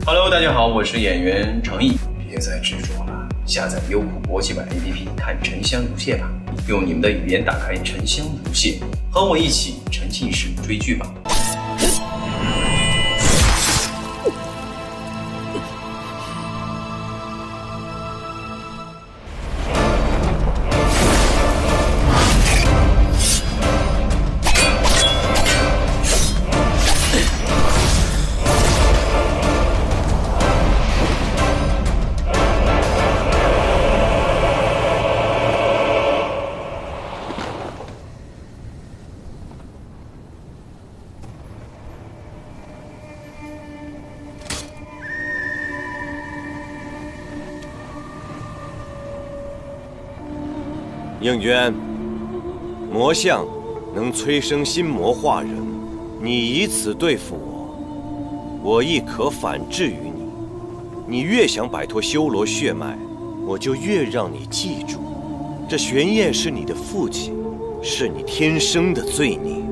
Hello， 大家好，我是演员程毅。别再执着了，下载优酷国际版 APP 看《沉香如屑》吧，用你们的语言打开《沉香如屑》，和我一起沉浸式追剧吧。 应渊，魔像能催生心魔化人，你以此对付我，我亦可反制于你。你越想摆脱修罗血脉，我就越让你记住，这玄烨是你的父亲，是你天生的罪孽。